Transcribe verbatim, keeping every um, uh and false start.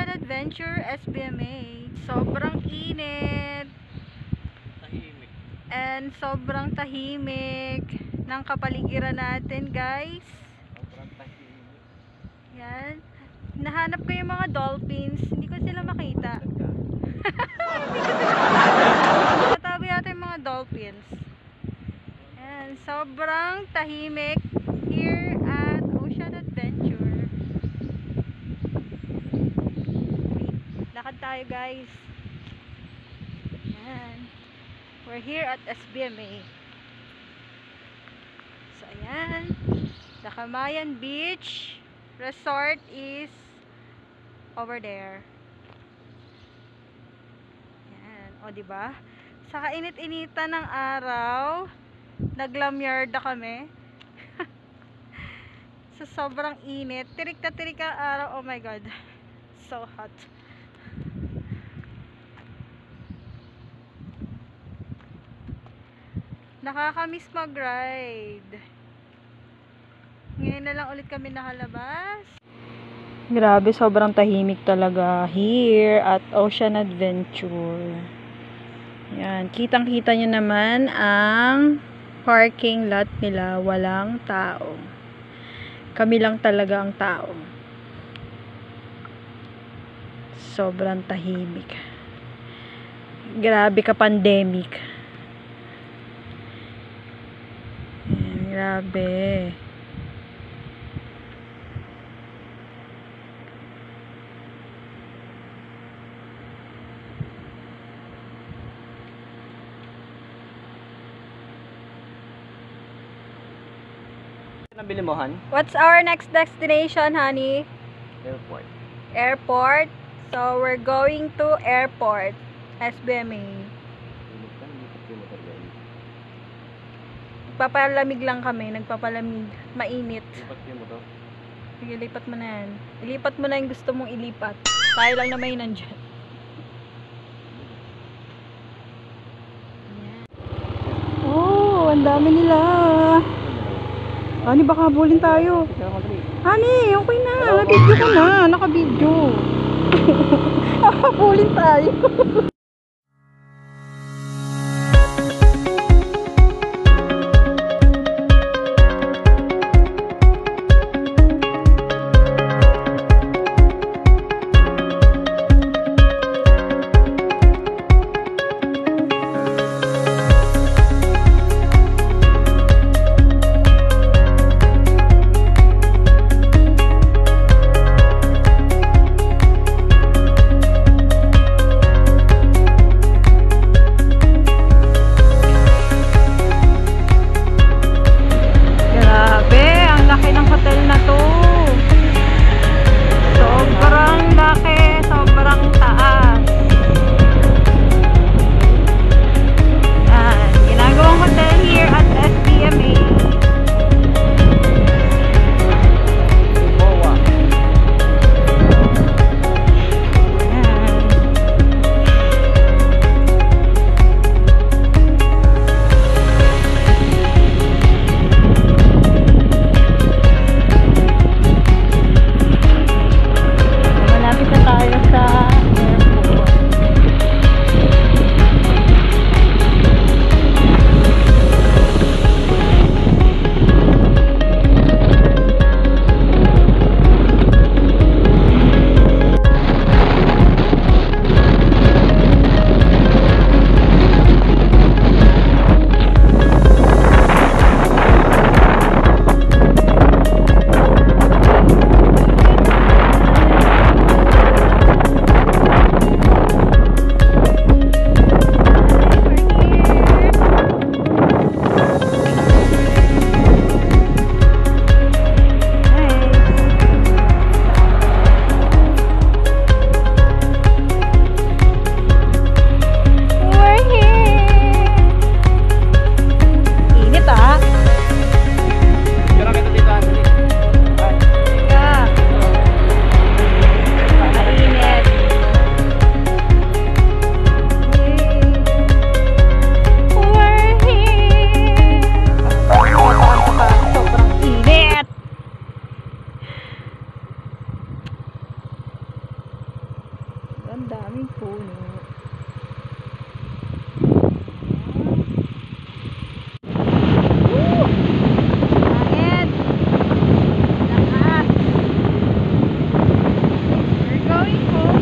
Ocean Adventure S B M A. Sobrang init. Tahimik. And sobrang tahimik ng kapaligiran natin, guys. Sobrang tahimik. Yan. Nahanap ko yung mga dolphins. Hindi ko sila makita. Hindi ko sila Natabi natin yung mga dolphins. Yan. Sobrang tahimik here at Ocean Adventure. Lakad tayo, guys. Yan. We're here at S B M A. So, ayan. The Kamayan Beach Resort is over there. Ayan. O, diba? Sa kainit-initan ng araw, naglamyarda kami. Sa sobrang init. Tirik na tirik ang araw. Oh my God. So hot. Nakakamiss mag-ride. Ngayon na lang ulit kami nakalabas. Grabe, sobrang tahimik talaga here at Ocean Adventure. Yan, kitang-kita nyo naman ang parking lot nila. Walang tao. Kami lang talaga ang tao. Sobrang tahimik. Grabe ka pandemic. Yan, grabe. Nabili mo, Han? What's our next destination, honey? Airport. Airport. So, we're going to airport. S B M A. Nagpapalamig lang kami. Nagpapalamig. Mainit. Lipat yung motor. Sige, lipat mo na yan. Ilipat mo na yung gusto mong ilipat. Tayo lang na may nandyan. Oh, ang dami nila. Ani, baka habulin tayo. Ani, okay na. Naka-video ko na. Naka-video. Habulin tayo. ang daming puno. Woo! Hangin! Lakas! We're going home!